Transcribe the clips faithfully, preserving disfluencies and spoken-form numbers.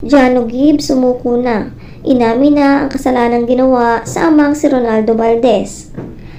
Jano Gibbs sumuko na. Inamin na ang kasalanang ginawa sa amang si Ronaldo Valdez.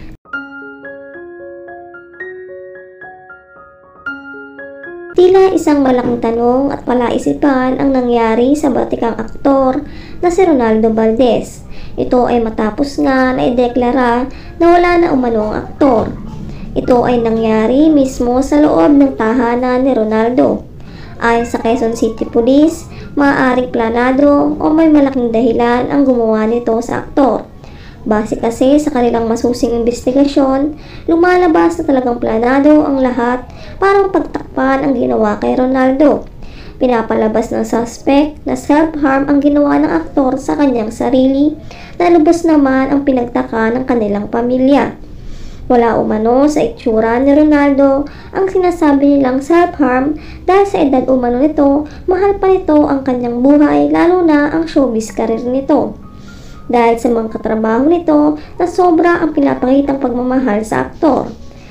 Tila isang malaking tanong at palaisipan ang nangyari sa batikang aktor na si Ronaldo Valdez. Ito ay matapos nga na ideklara na wala na umano ang aktor. Ito ay nangyari mismo sa loob ng tahanan ni Ronaldo. Ayon sa Quezon City Police, maaaring planado o may malaking dahilan ang gumawa nito sa aktor. Base kasi sa kanilang masusing investigasyon, lumalabas na talagang planado ang lahat para pagtakpan ang ginawa kay Ronaldo. Pinapalabas ng suspect na self-harm ang ginawa ng aktor sa kanyang sarili na lubos naman ang pinagtaka ng kanilang pamilya. Wala umano sa itsura ni Ronaldo ang sinasabi nilang self-harm dahil sa edad umano nito, mahal pa nito ang kanyang buhay lalo na ang showbiz career nito. Dahil sa mga katrabaho nito na sobra ang pinapakitang pagmamahal sa aktor.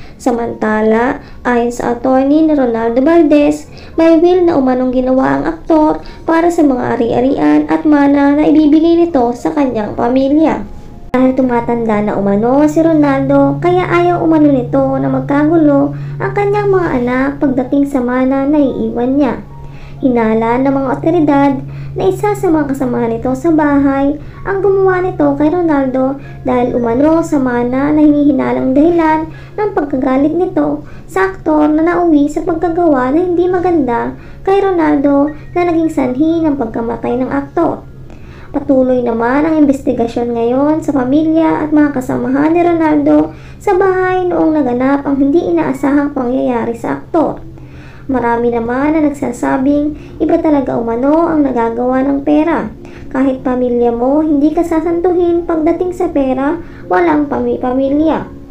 Samantala, ayon sa attorney ni Ronaldo Valdez, may will na umanong ginawa ang aktor para sa mga ari-arian at mana na ibibigay nito sa kanyang pamilya. Dahil tumatanda na umano si Ronaldo, kaya ayaw umano nito na magkagulo ang kanyang mga anak pagdating sa mana na iiwan niya. Hinala ng mga otoridad na isa sa mga kasamahan nito sa bahay ang gumawa nito kay Ronaldo dahil umano sa mana na hinihinalang dahilan ng pagkagalit nito sa aktor na nauwi sa pagkagawa na hindi maganda kay Ronaldo na naging sanhi ng pagkamatay ng aktor. Patuloy naman ang investigasyon ngayon sa pamilya at mga kasamahan ni Ronaldo sa bahay noong naganap ang hindi inaasahang pangyayari sa aktor. Marami naman na nagsasabing iba talaga umano ang nagagawa ng pera. Kahit pamilya mo, hindi ka sasantuhin pagdating sa pera, walang pami-pamilya.